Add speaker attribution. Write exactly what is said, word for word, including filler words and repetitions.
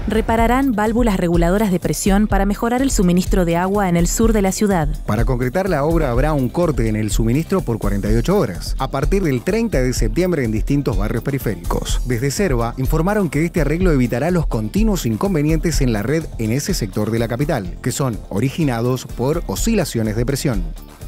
Speaker 1: Repararán válvulas reguladoras de presión para mejorar el suministro de agua en el sur de la ciudad.
Speaker 2: Para concretar la obra habrá un corte en el suministro por cuarenta y ocho horas, a partir del treinta de septiembre en distintos barrios periféricos. Desde Serba informaron que este arreglo evitará los continuos inconvenientes en la red en ese sector de la capital, que son originados por oscilaciones de presión.